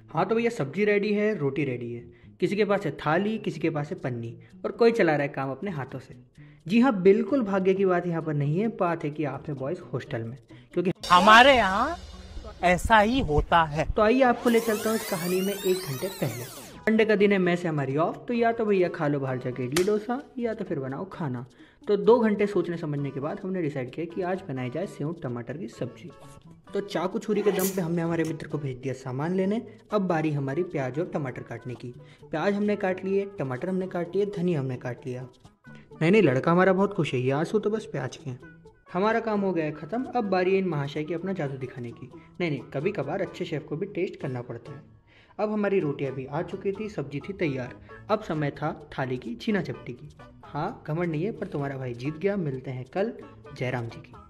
हाँ तो भैया सब्जी रेडी है, रोटी रेडी है। किसी के पास है थाली, किसी के पास है पन्नी, और कोई चला रहा है काम अपने हाथों से। जी हाँ, बिल्कुल भाग्य की बात यहाँ पर नहीं है। बात है कि आप है बॉयज़ हॉस्टल में, क्योंकि हमारे यहाँ ऐसा ही होता है। तो आइए आपको ले चलता हूँ इस कहानी में 1 घंटे पहले। संडे का दिन है, मैस है हमारी ऑफ, तो या तो भैया खा लो बाहर जाके इडली डोसा, या तो फिर बनाओ खाना। तो 2 घंटे सोचने समझने के बाद हमने डिसाइड किया कि आज बनाई जाए सेव टमाटर की सब्जी। तो चाकू छुरी के दम पे हमने हमारे मित्र को भेज दिया सामान लेने। अब बारी हमारी प्याज और टमाटर काटने की। प्याज हमने काट लिए, टमाटर हमने काट लिए, धनिया हमने काट लिया। नहीं नहीं, लड़का हमारा बहुत खुश है, ये आंसू तो बस प्याज के हैं। हमारा काम हो गया है ख़त्म। अब बारी है इन महाशय की अपना जादू दिखाने की। नहीं नहीं, कभी कभार अच्छे शेफ़ को भी टेस्ट करना पड़ता है। अब हमारी रोटियां भी आ चुकी थी, सब्जी थी तैयार। अब समय था थाली की छीना झपटी की। हाँ, घमंड नहीं है, पर तुम्हारा भाई जीत गया। मिलते हैं कल। जयराम जी की।